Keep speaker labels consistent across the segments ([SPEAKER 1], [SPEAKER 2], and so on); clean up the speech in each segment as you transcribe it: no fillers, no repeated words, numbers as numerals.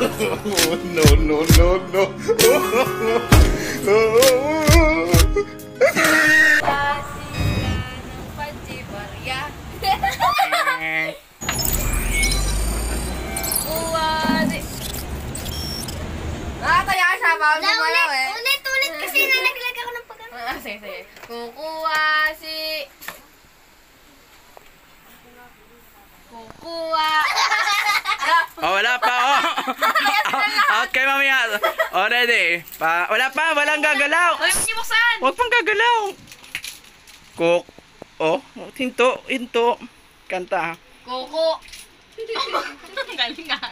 [SPEAKER 1] No, no, no, no.
[SPEAKER 2] Nakataya siya, bawal mo malaw eh.
[SPEAKER 3] Ulit kasi nalaglag ako ng pagkano.
[SPEAKER 2] Sige. Kukuha si...
[SPEAKER 4] Oh, wala pa, oh. Out kay mamaya. Oh, ready. Wala pa, walang gagalaw.
[SPEAKER 2] Huwag mo buksan!
[SPEAKER 4] Huwag pang gagalaw. Cook. Oh, hinto. Kanta.
[SPEAKER 2] Kuku. Galing nga.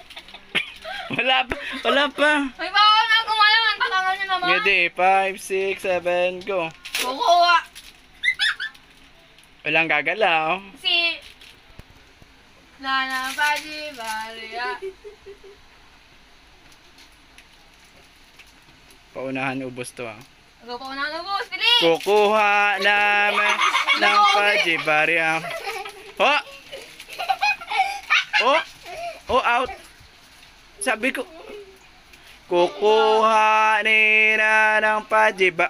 [SPEAKER 4] Wala pa.
[SPEAKER 2] May bawal na gumalaw. Ang takangan niyo naman.
[SPEAKER 4] Ready, 5, 6, 7, go.
[SPEAKER 2] Kukuha
[SPEAKER 4] Walang gagalaw.
[SPEAKER 2] si... Nana Paji Maria.
[SPEAKER 4] Paunahan ubos to, ah.
[SPEAKER 2] Go pa unang ubos. Pili!
[SPEAKER 4] Kukuha namin ng pajibarya. Oh! Oh, out. Sabi ko, kukuha nila ng pajiba.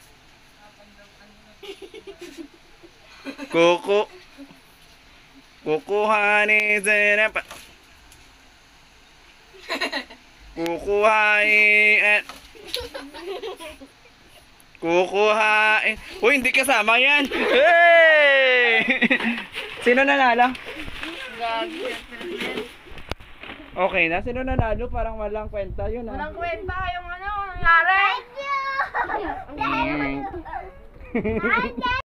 [SPEAKER 4] Kukuha ni Zenapa. Kukuhain. Uy, hindi kasama yan. Hey! Sino nanalo? Okay na, sino nanalo? Parang walang kwenta yun, ah.
[SPEAKER 2] Walang kwenta yung ano nangyari.
[SPEAKER 3] Thank you!